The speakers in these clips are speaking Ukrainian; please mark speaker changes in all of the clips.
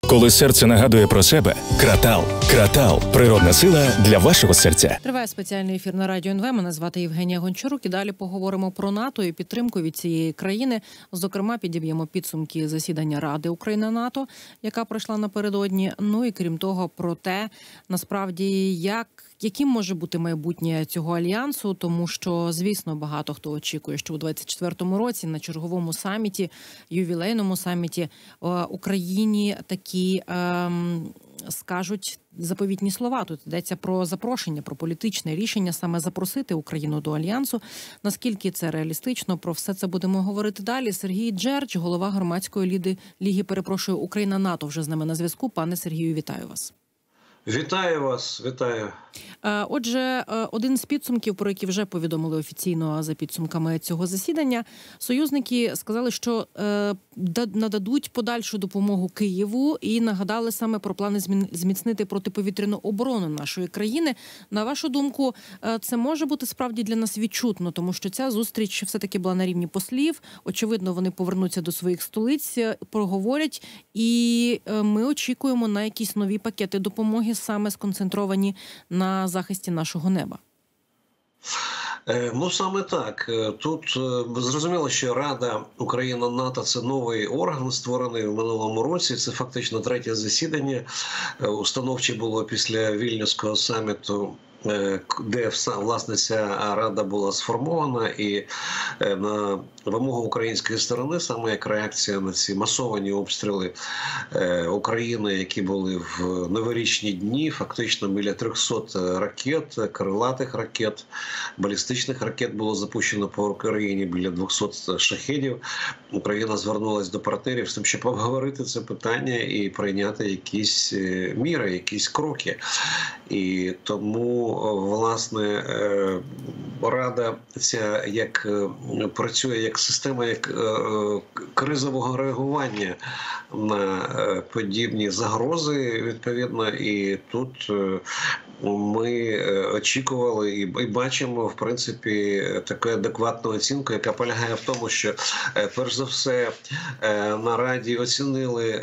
Speaker 1: Коли серце нагадує про себе, Кратал. Кратал – природна сила для вашого серця.
Speaker 2: Триває спеціальний ефір на Радіо НВ. Мене звати Євгенія Гончарук. І далі поговоримо про НАТО і підтримку від цієї країни. Зокрема, підіб'ємо підсумки засідання Ради Україна-НАТО, яка пройшла напередодні. Ну і крім того, про те, насправді, яким може бути майбутнє цього альянсу, тому що, звісно, багато хто очікує, що у 2024 році на черговому саміті, ювілейному саміті Україні такі скажуть заповітні слова. Тут йдеться про запрошення, про політичне рішення саме запросити Україну до альянсу. Наскільки це реалістично? Про все це будемо говорити далі. Сергій Джерч, голова громадської ліги, Україна-НАТО, вже з нами на зв'язку. Пане Сергію, вітаю вас.
Speaker 3: Вітаю вас, вітаю.
Speaker 2: Отже, один з підсумків, про які вже повідомили офіційно за підсумками цього засідання, союзники сказали, що нададуть подальшу допомогу Києву і нагадали саме про плани зміцнити протиповітряну оборону нашої країни. На вашу думку, це може бути справді для нас відчутно, тому що ця зустріч все-таки була на рівні послів. Очевидно, вони повернуться до своїх столиць, проговорять, і ми очікуємо на якісь нові пакети допомоги, саме сконцентровані на захисті нашого неба.
Speaker 3: Ну, саме так. Тут зрозуміло, що Рада Україна-НАТО – це новий орган, створений в минулому році. Це фактично третє засідання. Установче було після Вільнюського саміту, де, власне, ця рада була сформована, і на вимогу української сторони, саме як реакція на ці масовані обстріли України, які були в новорічні дні, фактично біля 300 ракет, крилатих ракет, балістичних ракет було запущено по Україні, біля 200 шахедів. Україна звернулася до партнерів з тим, щоб обговорити це питання і прийняти якісь міри, якісь кроки. І тому, власне, Рада ця як працює як система кризового реагування на подібні загрози, відповідно, і тут ми очікували і бачимо, в принципі, таку адекватну оцінку, яка полягає в тому, що, перш за все, на Раді оцінили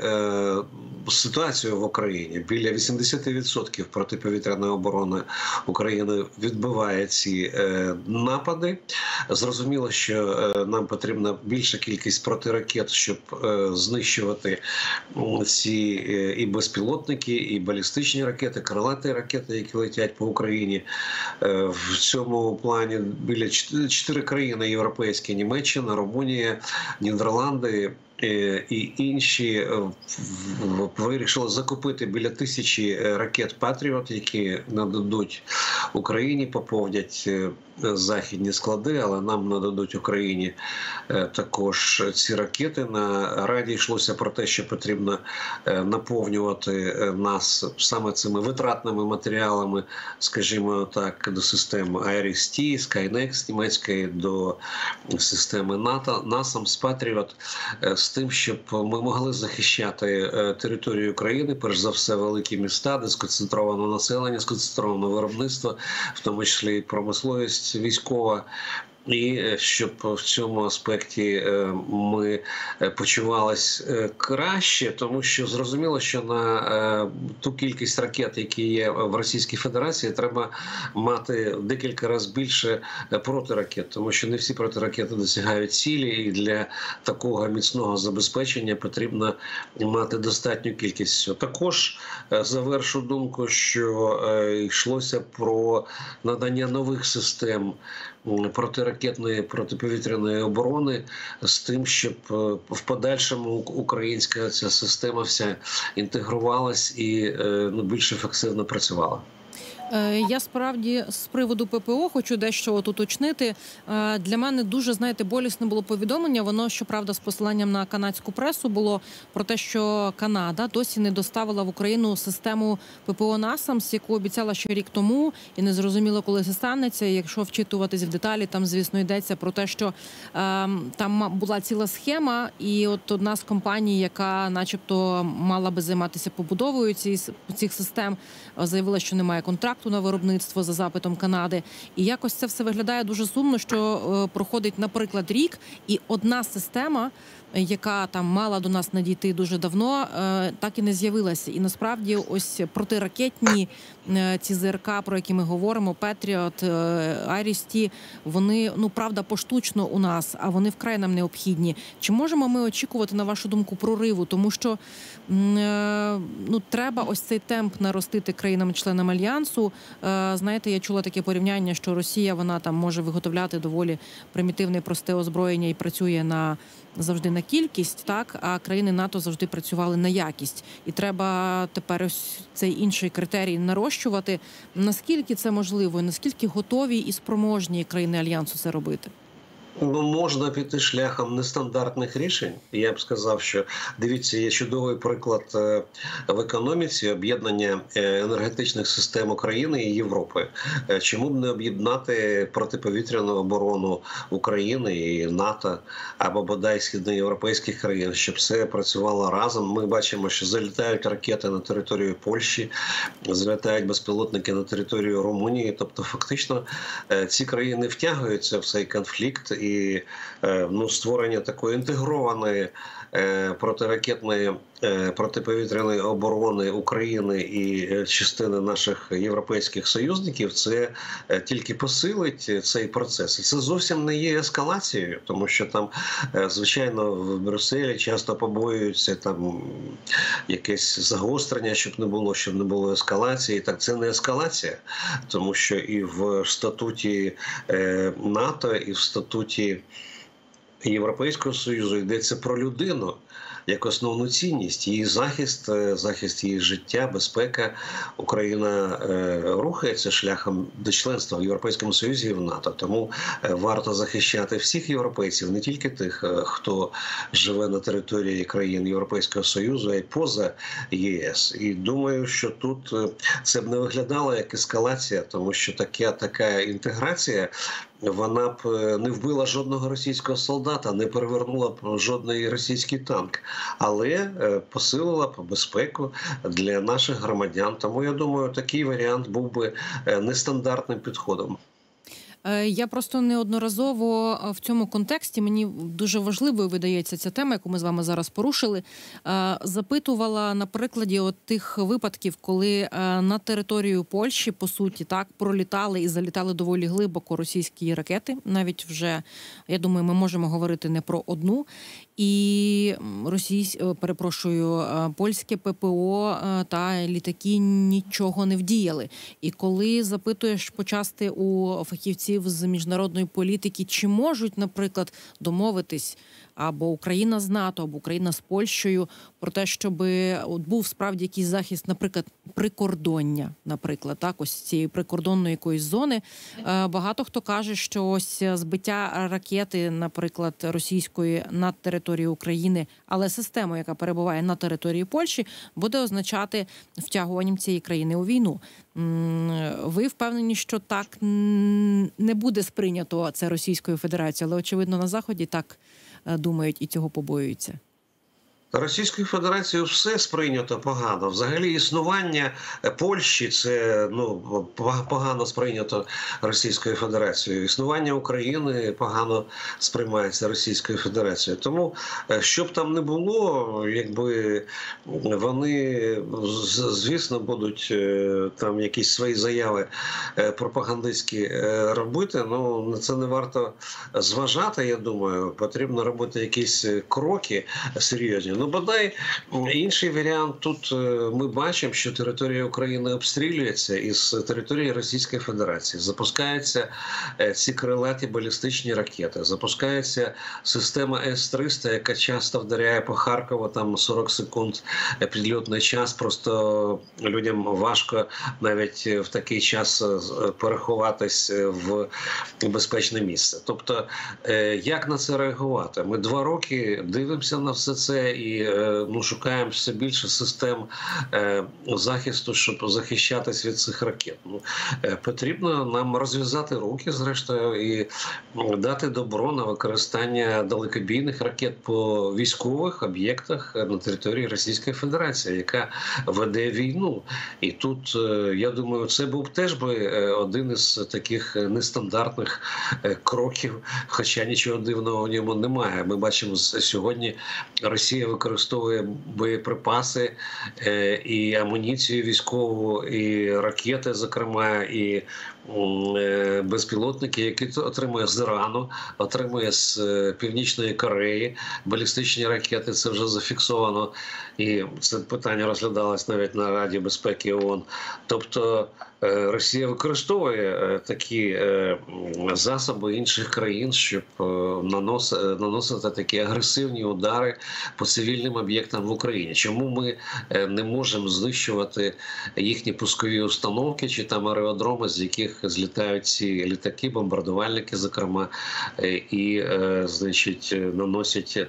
Speaker 3: ситуацію в Україні. Біля 80% протиповітряної оборони України відбиває ці напади. Зрозуміло, що нам потрібна більша кількість протиракет, щоб знищувати ці і безпілотники, і балістичні ракети, крилаті ракети, які летять по Україні. В цьому плані біля 4 країни європейські: Німеччина, Румунія, Нідерланди і інші вирішили закупити біля 1000 ракет «Патріот», які нададуть Україні, поповнять західні склади, але нам нададуть Україні також ці ракети. На Раді йшлося про те, що потрібно наповнювати нас саме цими витратними матеріалами, скажімо так, до системи IRIS-T, Skynex німецької, до системи НАТО, NASAMS, «Патріот», з тим, щоб ми могли захищати територію України, перш за все великі міста, де сконцентровано населення, сконцентровано виробництво, в тому числі і промисловість військова. І щоб в цьому аспекті ми почувались краще, тому що зрозуміло, що на ту кількість ракет, які є в Російській Федерації, треба мати декілька разів більше протиракет, тому що не всі протиракети досягають цілі, і для такого міцного забезпечення потрібно мати достатню кількість. Також завершу думку, що йшлося про надання нових систем протиракетної, протиповітряної оборони з тим, щоб в подальшому українська ця система вся інтегрувалась і більш ефективно працювала.
Speaker 2: Я справді з приводу ППО хочу дещо уточнити. Для мене дуже, болісне було повідомлення. Воно, щоправда, з посиланням на канадську пресу було про те, що Канада досі не доставила в Україну систему ППО NASAMS, яку обіцяла ще рік тому, і не зрозуміло, коли це станеться. Якщо вчитуватись в деталі, там, звісно, йдеться про те, що там була ціла схема, і от одна з компаній, яка начебто мала би займатися побудовою цих систем, заявила, що немає контракту на виробництво за запитом Канади. І якось це все виглядає дуже сумно, що проходить, наприклад, рік, і одна система яка там мала до нас надійти дуже давно, так і не з'явилася. І насправді ось протиракетні ці ЗРК, про які ми говоримо, Петріот, Айріс-Т, вони, правда, поштучно у нас, а вони вкрай нам необхідні. Чи можемо ми очікувати, на вашу думку, прориву? Тому що треба ось цей темп наростити країнам-членам Альянсу. Знаєте, я чула таке порівняння, що Росія, вона там може виготовляти доволі примітивне, просте озброєння і працює завжди на кількість, так, а країни НАТО завжди працювали на якість. І треба тепер ось цей інший критерій нарощувати. Наскільки це можливо і наскільки готові і спроможні країни Альянсу це робити?
Speaker 3: Можна піти шляхом нестандартних рішень. Я б сказав, що, дивіться, є чудовий приклад в економіці об'єднання енергетичних систем України і Європи. Чому б не об'єднати протиповітряну оборону України і НАТО, або бодай східноєвропейських країн, щоб все працювало разом? Ми бачимо, що залітають ракети на територію Польщі, залітають безпілотники на територію Румунії. Тобто, фактично, ці країни втягуються в цей конфлікт. І створення такої інтегрованої протиракетної протиповітряної оборони України і частини наших європейських союзників, це тільки посилить цей процес. І це зовсім не є ескалацією, тому що там, звичайно, в Брюсселі часто побоюються там якесь загострення, щоб не було ескалації. Так, це не ескалація, тому що і в статуті НАТО, і в статуті Європейського Союзу йдеться про людину як основну цінність, її захист її життя, безпека. Україна рухається шляхом до членства в Європейському Союзі і в НАТО. Тому варто захищати всіх європейців, не тільки тих, хто живе на території країн Європейського Союзу, а й поза ЄС. І думаю, що тут це б не виглядало як ескалація, тому що така інтеграція, вона б не вбила жодного російського солдата, не перевернула б жодний російський танк, але посилила б безпеку для наших громадян. Тому, я думаю, такий варіант був би нестандартним підходом.
Speaker 2: Я просто неодноразово в цьому контексті, мені дуже важливою видається ця тема, яку ми з вами зараз порушили, запитувала на прикладі тих випадків, коли на територію Польщі, по суті, так, пролітали і залітали доволі глибоко російські ракети. Навіть вже, я думаю, ми можемо говорити не про одну. І польське ППО та літаки нічого не вдіяли. І коли запитуєш почасти у фахівців з міжнародної політики, чи можуть, наприклад, домовитись або Україна з НАТО, або Україна з Польщею про те, щоб був справді якийсь захист, наприклад, прикордоння, наприклад, так, ось цієї прикордонної якоїсь зони. Багато хто каже, що ось збиття ракети, наприклад, російської над територією України, але системою, яка перебуває на території Польщі, буде означати втягуванням цієї країни у війну. Ви впевнені, що так не буде сприйнято це Російською Федерацією, але, очевидно, на Заході так думають і цього побоюються?
Speaker 3: Російською Федерацією все сприйнято погано. Взагалі існування Польщі – це погано сприйнято Російською Федерацією. Існування України погано сприймається Російською Федерацією. Тому, що б там не було, якби вони, звісно, будуть там якісь свої заяви пропагандистські робити, на це не варто зважати, я думаю. Потрібно робити якісь кроки серйозні. Бодай інший варіант. Тут ми бачимо, що територія України обстрілюється із території Російської Федерації. Запускаються ці крилаті балістичні ракети. Запускається система С-300, яка часто вдаряє по Харкову, там 40 секунд підльотний час. Просто людям важко навіть в такий час переховатись в безпечне місце. Тобто, як на це реагувати? Ми 2 роки дивимося на все це і і шукаємо все більше систем захисту, щоб захищатись від цих ракет. Потрібно нам розв'язати руки, зрештою, і дати добро на використання далекобійних ракет по військових об'єктах на території Російської Федерації, яка веде війну. І тут, я думаю, це був теж би один із таких нестандартних кроків, хоча нічого дивного в ньому немає. Ми бачимо сьогодні, Росія використовує боєприпаси і амуніцію військову, і ракети, зокрема, і безпілотники, які отримує з Ірану, отримує з Північної Кореї. Балістичні ракети, це вже зафіксовано. І це питання розглядалось навіть на Раді безпеки ООН. Тобто Росія використовує такі засоби інших країн, щоб наносити такі агресивні удари по цивільним об'єктам в Україні. Чому ми не можемо знищувати їхні пускові установки чи там аеродроми, з яких злітають ці літаки, бомбардувальники, зокрема, і, значить, наносять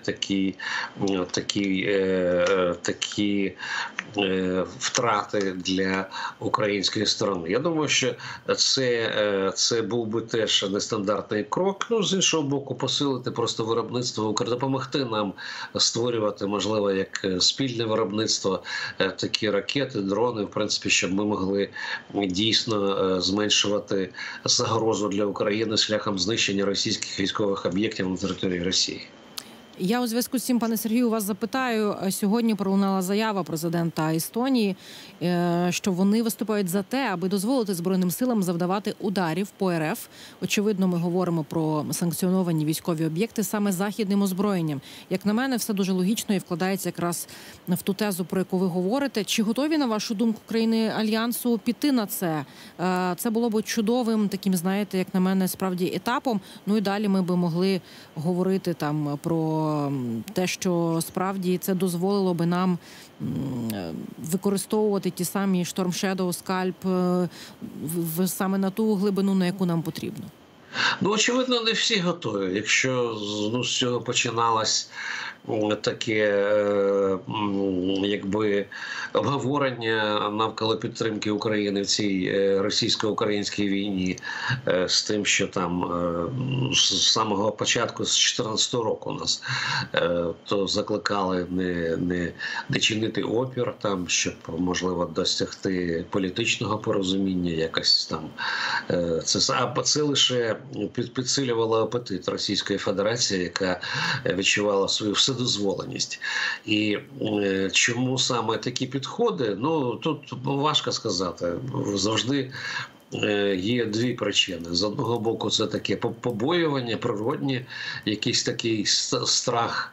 Speaker 3: такі втрати для української сторони. Я думаю, що це був би теж нестандартний крок. З іншого боку, посилити просто виробництво, допомогти нам створювати, можливо, як спільне виробництво такі ракети, дрони, в принципі, щоб ми могли дійсно зменшувати загрозу для України шляхом знищення російських військових об'єктів на території Росії.
Speaker 2: Я у зв'язку з цим, пане Сергію, вас запитаю. Сьогодні пролунала заява президента Естонії, що вони виступають за те, аби дозволити Збройним силам завдавати ударів по РФ. Очевидно, ми говоримо про санкціоновані військові об'єкти саме західним озброєнням. Як на мене, все дуже логічно і вкладається якраз в ту тезу, про яку ви говорите. Чи готові, на вашу думку, країни Альянсу піти на це? Це було б чудовим таким, знаєте, як на мене, справді етапом. І далі ми би могли говорити там про те, що справді це дозволило би нам використовувати ті самі Storm Shadow, Scalp саме на ту глибину, на яку нам потрібно.
Speaker 3: Очевидно, не всі готові. Якщо з цього починалось таке, якби, обговорення навколо підтримки України в цій російсько-українській війні, з тим, що там з самого початку, з 2014 року нас, то закликали не чинити опір, там, щоб, можливо, досягти політичного порозуміння, якось там. Це лише підсилювало апетит Російської Федерації, яка відчувала свою вседозволеність. І чому саме такі підходи? Тут важко сказати. Завжди є дві причини. З одного боку, це таке побоювання, природні, якийсь такий страх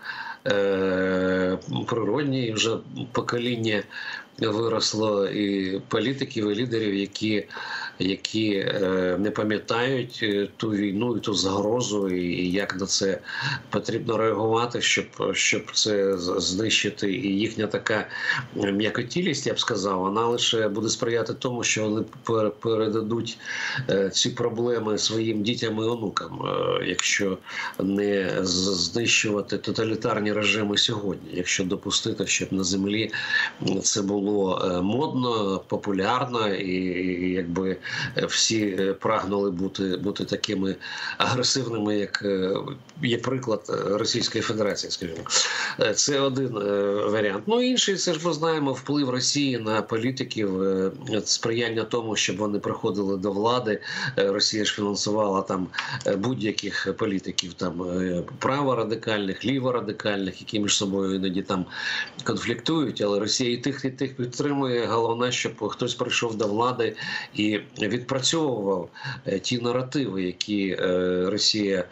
Speaker 3: природній, вже покоління виросло і політиків, і лідерів, які не пам'ятають ту війну і ту загрозу, і як на це потрібно реагувати, щоб це знищити. І їхня така м'якотілість, я б сказав, вона лише буде сприяти тому, що вони передадуть ці проблеми своїм дітям і онукам, якщо не знищувати тоталітарні режими сьогодні, якщо допустити, щоб на землі це було модно, популярно, і якби всі прагнули бути такими агресивними, як є приклад Російської Федерації, скажімо. Це один варіант. Інший, це ж ми знаємо, вплив Росії на політиків, сприяння тому, щоб вони приходили до влади. Росія ж фінансувала там будь-яких політиків, там праворадикальних, ліворадикальних, які між собою іноді там конфліктують, але Росія і тих підтримує. Головне, щоб хтось прийшов до влади і відпрацьовував ті наративи, які Росія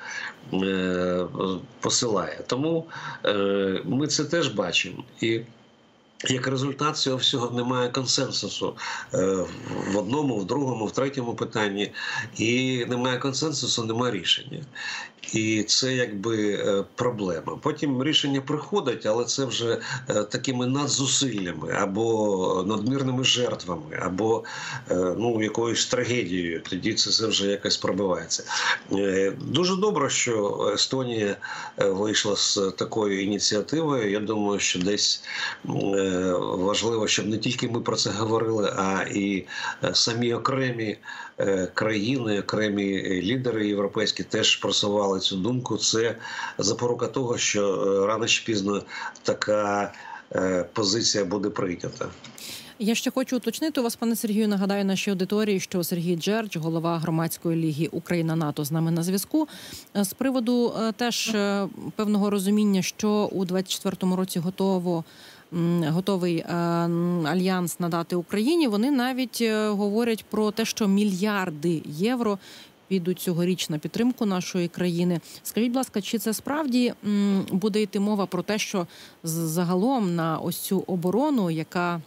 Speaker 3: посилає. Тому ми це теж бачимо. І як результат цього всього немає консенсусу в одному, в другому, в третьому питанні. І немає консенсусу, немає рішення. І це якби проблема. Потім рішення приходить, але це вже такими надзусиллями або надмірними жертвами, або якоюсь трагедією. Тоді це вже якось пробивається. Дуже добре, що Естонія вийшла з такою ініціативою. Я думаю, що десь важливо, щоб не тільки ми про це говорили, а і самі окремі країни, окремі лідери європейські теж просували цю думку. Це запорука того, що рано чи пізно така позиція буде прийнята.
Speaker 2: Я ще хочу уточнити у вас, пане Сергію, нагадаю нашій аудиторії, що Сергій Джердж, голова громадської ліги Україна-НАТО, з нами на зв'язку. З приводу теж певного розуміння, що у 2024 році готовий альянс надати Україні, вони навіть говорять про те, що мільярди євро підуть цьогоріч на підтримку нашої країни. Скажіть, будь ласка, чи це справді буде йти мова про те, що загалом на ось цю оборону, яка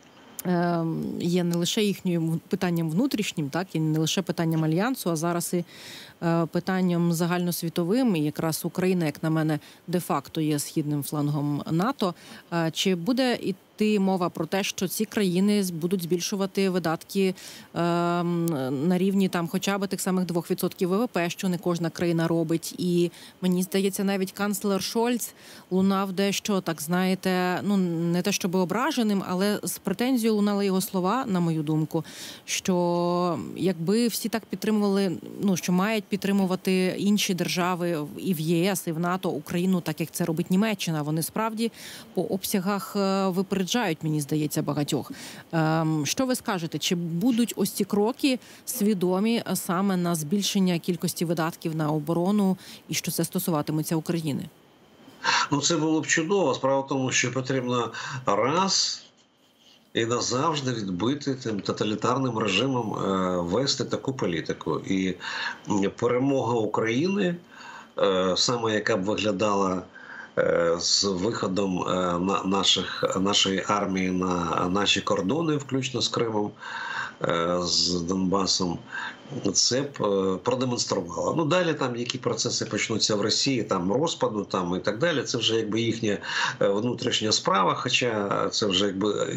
Speaker 2: є не лише їхнім питанням внутрішнім, так, і не лише питанням Альянсу, а зараз і питанням загальносвітовим, і якраз Україна, як на мене, де-факто є східним флангом НАТО. Чи буде йти мова про те, що ці країни будуть збільшувати видатки на рівні там хоча б тих самих 2% ВВП, що не кожна країна робить? І мені здається, навіть канцлер Шольц лунав дещо, так знаєте, не те щоб ображеним, але з претензією лунали його слова, на мою думку, що якби всі так підтримували, що мають підтримувати інші держави і в ЄС, і в НАТО Україну, так як це робить Німеччина. Вони справді по обсягах випереджають, мені здається, багатьох. Що ви скажете? Чи будуть ось ці кроки свідомі саме на збільшення кількості видатків на оборону і що це стосуватиметься України?
Speaker 3: Це було б чудово. Справа в тому, що потрібно раз і назавжди відбити тим тоталітарним режимом вести таку політику. І перемога України, саме яка б виглядала з виходом нашої армії на наші кордони, включно з Кримом, з Донбасом, це б продемонструвало. Далі там які процеси почнуться в Росії, там розпаду там і так далі, це вже якби їхня внутрішня справа, хоча це вже якби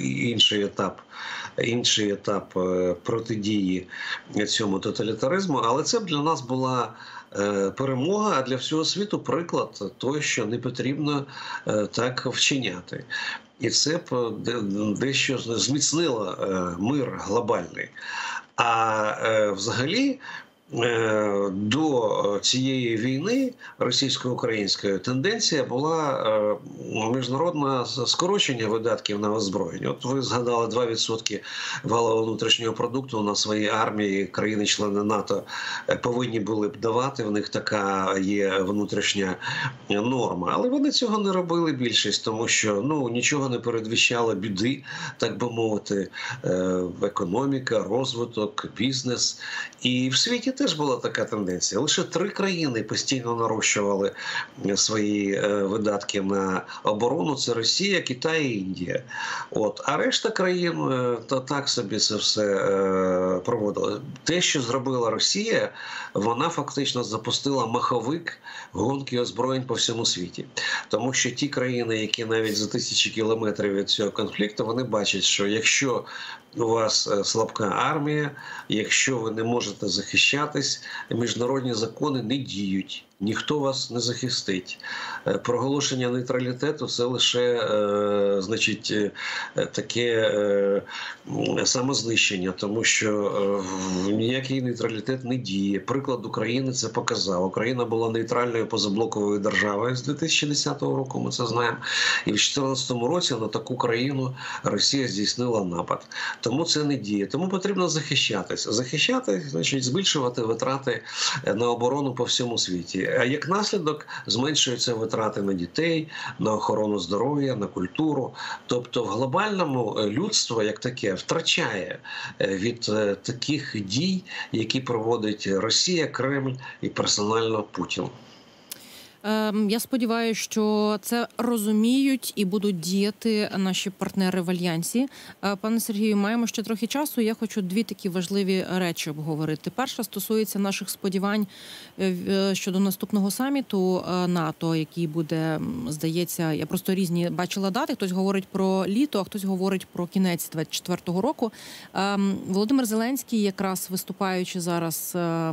Speaker 3: інший етап протидії цьому тоталітаризму, але це б для нас була перемога, а для всього світу приклад той, що не потрібно так вчиняти. І це б дещо зміцнило мир глобальний. А взагалі до цієї війни російсько-української тенденція була міжнародне скорочення видатків на озброєння. От ви згадали 2% валового внутрішнього продукту на свої армії, країни-члени НАТО повинні були б давати, в них така є внутрішня норма. Але вони цього не робили більшість, тому що нічого не передвіщало біди, так би мовити, економіка, розвиток, бізнес. І в світі теж була така тенденція. Лише 3 країни постійно нарощували свої видатки на оборону. Це Росія, Китай і Індія. А решта країн то так собі це все проводили. Те, що зробила Росія, вона фактично запустила маховик гонки озброєнь по всьому світі. Тому що ті країни, які навіть за тисячі кілометрів від цього конфлікту, вони бачать, що якщо у вас слабка армія, якщо ви не можете захищатись, міжнародні закони не діють. Ніхто вас не захистить. Проголошення нейтралітету – це лише, таке самознищення, тому що ніякий нейтралітет не діє. Приклад України це показав. Україна була нейтральною позаблоковою державою з 2010 року, ми це знаємо. І в 2014 році на таку країну Росія здійснила напад. Тому це не діє. Тому потрібно захищатися. Захищати, значить, збільшувати витрати на оборону по всьому світі. А як наслідок зменшуються витрати на дітей, на охорону здоров'я, на культуру. Тобто в глобальному людство як таке втрачає від таких дій, які проводить Росія, Кремль і персонально Путін.
Speaker 2: Я сподіваюся, що це розуміють і будуть діяти наші партнери в Альянсі. Пане Сергію, маємо ще трохи часу. Я хочу дві такі важливі речі обговорити. Перша стосується наших сподівань щодо наступного саміту НАТО, який буде, здається, я просто різні бачила дати. Хтось говорить про літо, а хтось говорить про кінець 2024 року. Володимир Зеленський, якраз виступаючи зараз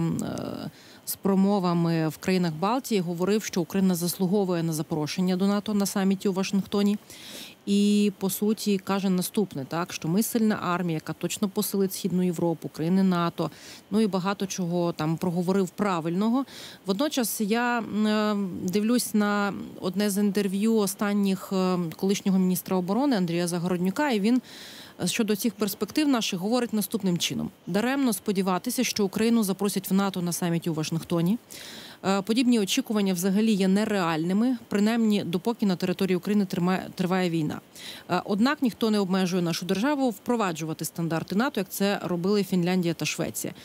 Speaker 2: з промовами в країнах Балтії, говорив, що Україна заслуговує на запрошення до НАТО на саміті у Вашингтоні. І, по суті, каже наступне, так, що ми сильна армія, яка точно посилить Східну Європу, країни НАТО, ну і багато чого там проговорив правильного. Водночас я дивлюсь на одне з інтерв'ю останніх колишнього міністра оборони Андрія Загороднюка, і він щодо цих перспектив наших говорить наступним чином. Даремно сподіватися, що Україну запросять в НАТО на саміті у Вашингтоні. Подібні очікування взагалі є нереальними, принаймні допоки на території України триває війна. Однак ніхто не обмежує нашу державу впроваджувати стандарти НАТО, як це робили Фінляндія та Швеція.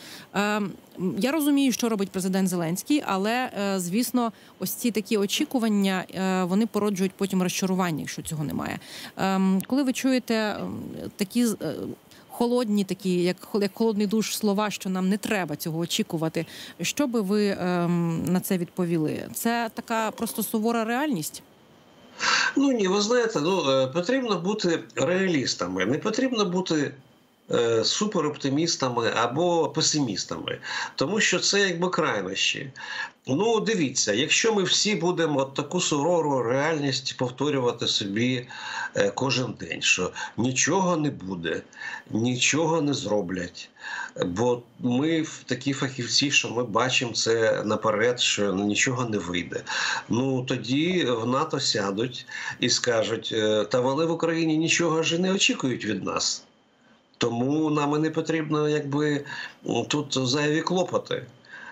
Speaker 2: Я розумію, що робить президент Зеленський, але, звісно, ось ці такі очікування, вони породжують потім розчарування, якщо цього немає. Коли ви чуєте такі холодні, такі, як холодний душ, слова, що нам не треба цього очікувати, що би ви на це відповіли? Це така просто сувора реальність?
Speaker 3: Ну ні, ви знаєте, потрібно бути реалістами, не потрібно бути супероптимістами або песимістами, тому що це якби крайнощі. Ну, дивіться, якщо ми всі будемо таку сувору реальність повторювати собі кожен день, що нічого не буде, нічого не зроблять, бо ми такі фахівці, що ми бачимо це наперед, що нічого не вийде. Ну, тоді в НАТО сядуть і скажуть, та вони в Україні нічого ж не очікують від нас. Тому нам і не потрібно, якби, тут зайві клопоти.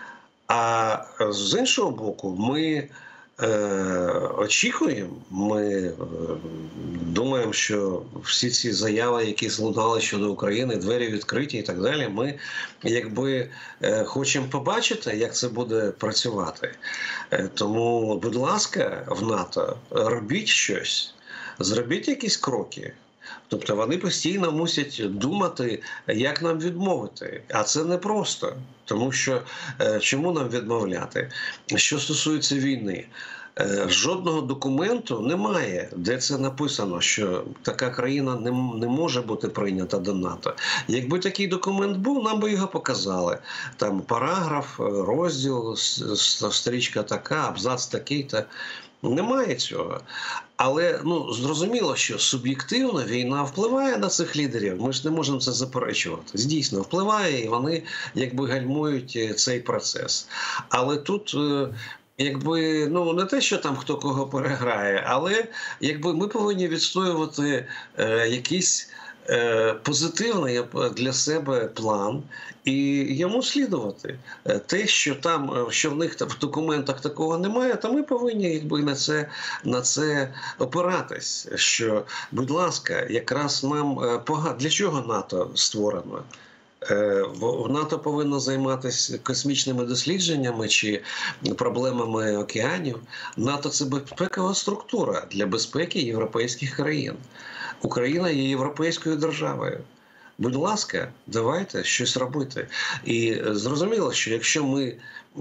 Speaker 3: А з іншого боку, ми очікуємо, ми думаємо, що всі ці заяви, які злунали щодо України, двері відкриті і так далі, ми якби хочемо побачити, як це буде працювати. Тому, будь ласка, в НАТО робіть щось, зробіть якісь кроки. Тобто вони постійно мусять думати, як нам відмовити. А це непросто. Тому що чому нам відмовляти? Що стосується війни, жодного документу немає, де це написано, що така країна не може бути прийнята до НАТО. Якби такий документ був, нам би його показали. Там параграф, розділ, стрічка така, абзац такий-то. Немає цього. Але зрозуміло, що суб'єктивно війна впливає на цих лідерів. Ми ж не можемо це заперечувати. Дійсно, впливає, і вони якби гальмують цей процес. Але тут якби, не те, що там хто кого переграє, але якби ми повинні відстоювати якийсь позитивний для себе план і йому слідувати. Те, що там, що в них в документах такого немає, то ми повинні якби на це опиратись. Що, будь ласка, якраз нам для чого НАТО створено? НАТО повинно займатися космічними дослідженнями чи проблемами океанів. НАТО – це безпекова структура для безпеки європейських країн. Україна є європейською державою. Будь ласка, давайте щось робити. І зрозуміло, що якщо ми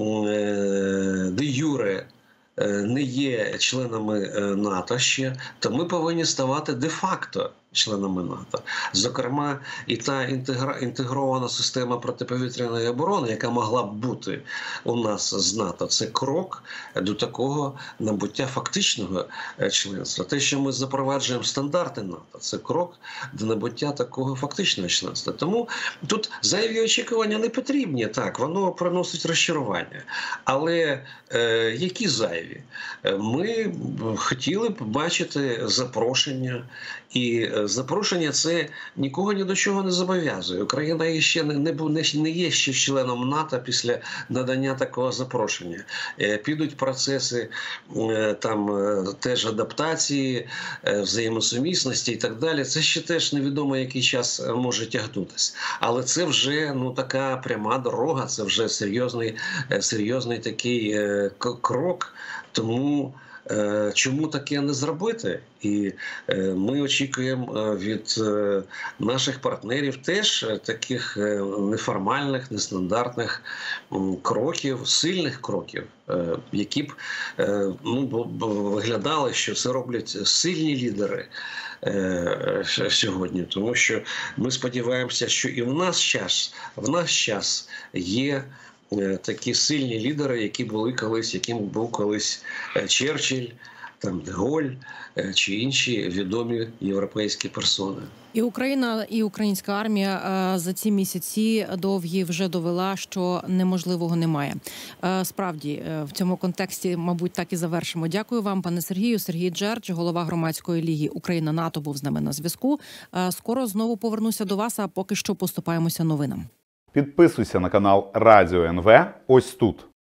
Speaker 3: де юре не є членами НАТО ще, то ми повинні ставати де-факто членами НАТО. Зокрема, і та інтегрована система протиповітряної оборони, яка могла б бути у нас з НАТО, це крок до такого набуття фактичного членства. Те, що ми запроваджуємо стандарти НАТО, це крок до набуття такого фактичного членства. Тому тут зайві очікування не потрібні, так, воно приносить розчарування. Але які зайві? Ми хотіли б бачити запрошення і запрошення це нікого ні до чого не зобов'язує. Україна ще не є ще членом НАТО після надання такого запрошення. Підуть процеси там теж адаптації, взаємосумісності і так далі. Це ще теж невідомо, який час може тягнутися. Але це вже така пряма дорога, це вже серйозний такий крок. Тому чому таке не зробити? І ми очікуємо від наших партнерів теж таких неформальних, нестандартних кроків, сильних кроків, які б виглядали, що це роблять сильні лідери сьогодні. Тому що ми сподіваємося, що і в наш час є такі сильні лідери, яким був колись Черчилль, там де Голль чи інші відомі європейські персони.
Speaker 2: І Україна, і українська армія за ці місяці довгі вже довела, що неможливого немає. Справді, в цьому контексті, мабуть, так і завершимо. Дякую вам, пане Сергію. Сергій Джердж, голова громадської ліги Україна-НАТО, був з нами на зв'язку. Скоро знову повернуся до вас, а поки що поступаємося новинам.
Speaker 4: Підписуйся на канал Радіо НВ ось тут.